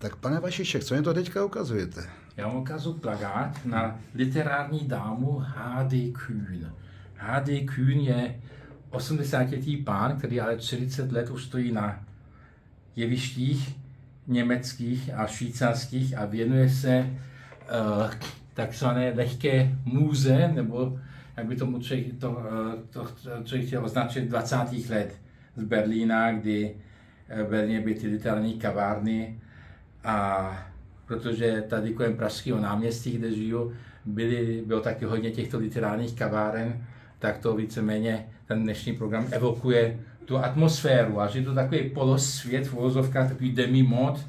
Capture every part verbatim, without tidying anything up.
Tak pane Vašišek, co mě to teďka ukazujete? Já vám ukazuji plakát na literární dámu H D Kühn. H D Kühn je osmdesátletý pán, který ale čtyřicet let už stojí na jevištích německých a švýcarských a věnuje se uh, takzvané lehké můze, nebo jak by tomu člověk, to, to, to člověk chtěl označit dvacátých let z Berlína, kdy v Berlíně byly ty literární kavárny a protože tady kolem Pražského náměstí, kde žiju, byly, bylo taky hodně těchto literárních kaváren, tak to víceméně ten dnešní program evokuje tu atmosféru a že je to takový polosvět, v uvozovkách takový demi-mod.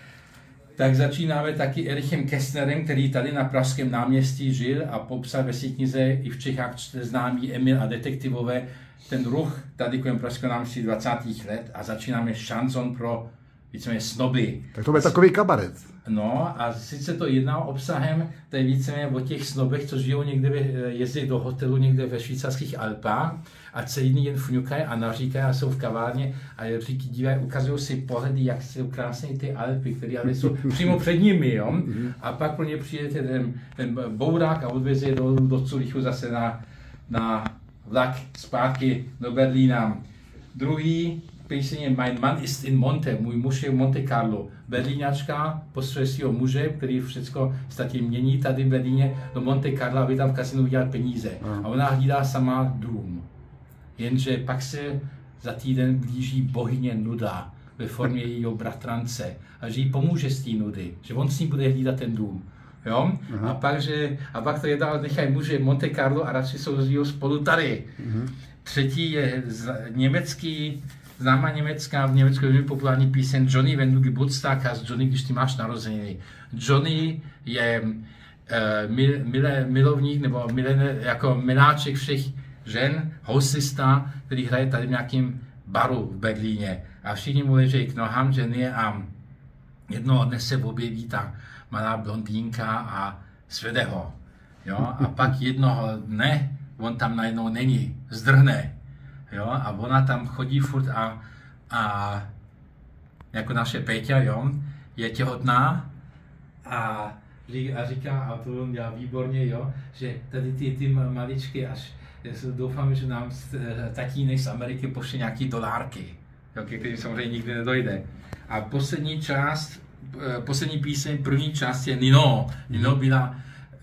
Tak začínáme taky Erichem Kästnerem, který tady na Pražském náměstí žil a popsal ve své knize i v Čechách známý Emil a detektivové ten ruch tady kolem Pražského náměstí dvacátých let a začínáme šanson pro víceméně snoby. Tak to bude takový kabaret. No a sice to jedná obsahem, to je víceméně o těch snobech, co žijou někde, jezdí do hotelu někde ve švýcarských Alpách a celý den jen fňukají a naříkají a jsou v kavárně a říkají, dívají, ukazují si pohledy, jak jsou krásné ty Alpy, které ale jsou přímo před nimi, jo? A pak pro ně přijede ten, ten bourák a odveze je do, do Curychu zase na, na vlak zpátky do Berlína. Druhý píseň je Mein Mann ist in Monte, můj muž je v Monte Carlo. Berlíňačka postřehuje svého muže, který všechno statě mění tady v Berlíně do Monte Carlo, aby tam v kasinu udělat peníze. A ona hlídá sama dům. Jenže pak se za týden blíží bohyně nuda ve formě jejího bratrance a že jí pomůže z té nudy, že on s ní bude hlídat ten dům. Jo? A, pak, že, a pak to jedná, nechají muže v Monte Carlo a radši jsou spolu tady. Aha. Třetí je z, německý, známá německá, v Německu velmi populární píseň Johnny, wenn du Geburtstag hast, Johnny, když ty máš narozeniny. Johnny je uh, mil, mile, milovník nebo milené, jako miláček všech žen, hostista, který hraje tady v nějakém baru v Berlíně. A všichni mu ležejí k nohám ženy a jednoho dne se objeví ta malá blondýnka a svede ho. Jo? A pak jednoho dne on tam najednou není, zdrhne. Jo? A ona tam chodí furt a, a jako naše Péťa, jo? Je těhotná a, a říká, a to on dělá výborně, jo? Že tady ty, ty maličky, až doufám, že nám tatínek z Ameriky pošle nějaký dolárky, jo? Ke kterým samozřejmě nikdy nedojde. A poslední část, poslední píseň, první část je Nino. Nino byla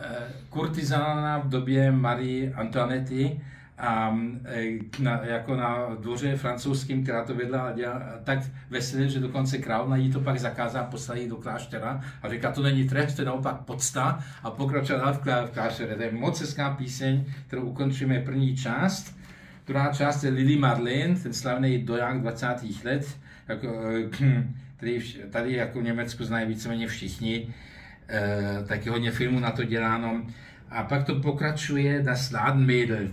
kurtizána v době Marie Antoinety a na, jako na dvoře francouzským, která to vedla a dělala tak veselé, že dokonce královna jí to pak zakázala, poslala jí do kláštera a říká, to není trest, to je naopak podsta a pokračovala v, klá, v kláštere. To je moc hezká píseň, kterou ukončíme první část. Druhá část je Lili Marleen, ten slavný doják dvacátých let, jako, který tady jako v Německu znají víceméně všichni. E, taky hodně filmů na to děláno. A pak to pokračuje Das Ladenmädel.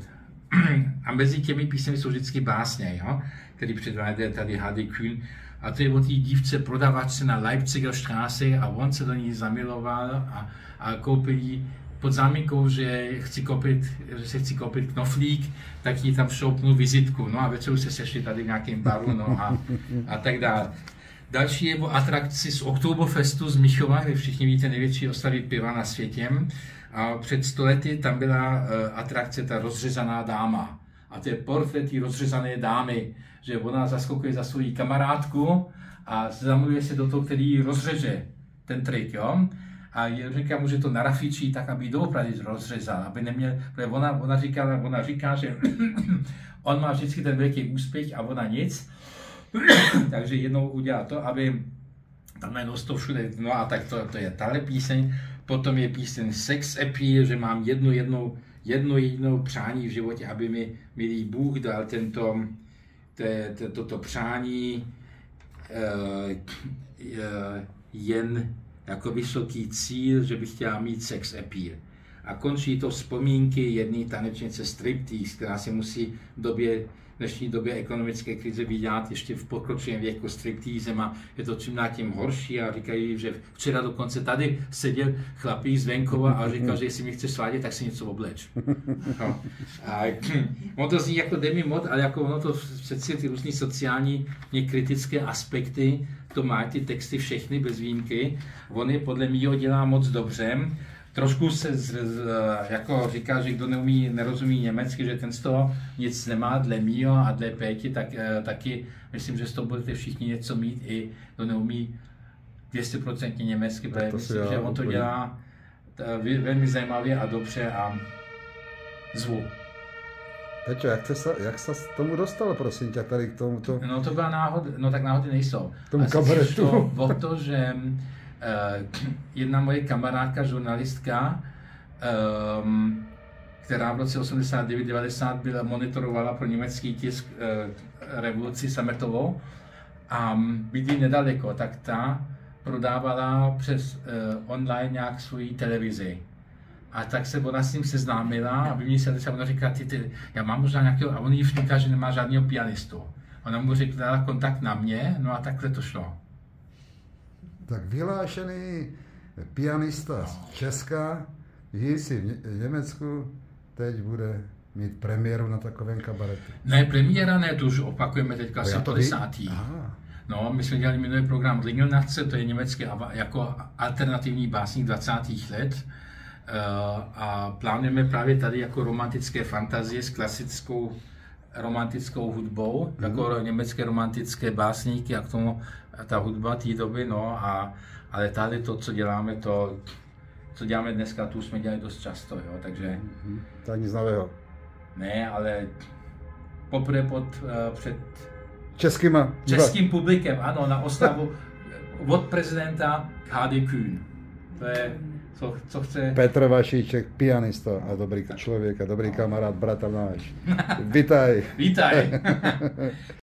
A mezi těmi písněmi jsou vždycky básně, jo? Který předvádí tady H D Kühn. A to je o té dívce prodavačce na Leipziger Straße a on se do ní zamiloval a, a koupil jí pod záminkou, že, chci koupit, že se chci koupit knoflík, tak jí tam šoupnul vizitku. No a večeru se sešli tady v nějakém baru, no a, a tak dále. Další je o atrakci z Oktoberfestu z Michova, kde všichni víte největší oslavy piva na světě. A před sto lety tam byla uh, atrakce ta rozřezaná dáma. A to je portrét té rozřezané dámy, že ona zaskakuje za svou kamarádku a zamluje se do toho, který ji rozřeže, ten trik, jo. A říká mu, že to narafičí tak, aby ji doopravdy rozřezal, aby neměl, protože ona, ona, říká, ona říká, že on má vždycky ten velký úspěch a ona nic. Takže jednou udělá to, aby tam najednou to všude, no a tak to, to je tahle píseň. Potom je píseň Sex Appeal, že mám jednu, jednu, jednu jedinou přání v životě, aby mi milý Bůh dal tento, te, te, toto přání uh, uh, jen jako vysoký cíl, že bych chtěla mít sex appeal. A končí to vzpomínky jedné tanečnice striptease, která se musí v době, v dnešní době ekonomické krize vydělat ještě v pokročilém věku stripteasem a je to čím dál tím horší a říkají, že včera dokonce tady seděl chlapík z venkova a říkal, že jestli mi chce svádět, tak si něco obleč. No. A on to zní jako demi mod, ale jako ono to přeci ty různý sociální kritické aspekty to má ty texty všechny bez výjimky. On je podle mýho dělá moc dobře. Trošku se z, z, jako říká, že kdo neumí, nerozumí německy, že ten z toho nic nemá, dle mýho a dle Péti, tak taky myslím, že z toho budete všichni něco mít, i kdo neumí dvě stě procent německy, protože myslím, že on to dělá velmi zajímavě a dobře a zvu. Peťo, jak se, jak se tomu dostal, prosím tě, tady k tomuto? No to byla náhoda, no tak náhody nejsou. K tomu kabaretu. To o to, že uh, jedna moje kamarádka, žurnalistka, um, která v roce osmdesát devět devadesát byla monitorovala pro německý tisk uh, revoluci sametovou a bydlí nedaleko, tak ta prodávala přes uh, online nějak svoji televizi. A tak se ona s ním seznámila a vymysleli se, ona říká, ty, ty, já mám možná nějakého, a on jí říká, že nemá žádného pianistu. Ona mu řekla, dala kontakt na mě, no a takhle to šlo. Tak vyhlášený pianista z Česka, žijí si v Německu, teď bude mít premiéru na takovém kabaretu. Ne, premiéra ne, to už opakujeme teďka asi padesátý. Aha. No, my jsme dělali minulý program Lingelnachtce, to je německý jako alternativní básník dvacátých let. A plánujeme právě tady jako romantické fantazie s klasickou romantickou hudbou, mm. jako německé romantické básníky a k tomu ta hudba té doby, no a ale tady to, co děláme, to, co děláme dneska, tu jsme dělali dost často, jo, takže... Mm. Tak nic nového. Ne, ale poprvé pod, uh, před Českýma. českým publikem, ano, na oslavu od prezidenta H D Kühn. To je Co, co chce... Petr Vašíček, pianista a dobrý člověk a dobrý kamarád, brata náš. Vítaj. Vítaj.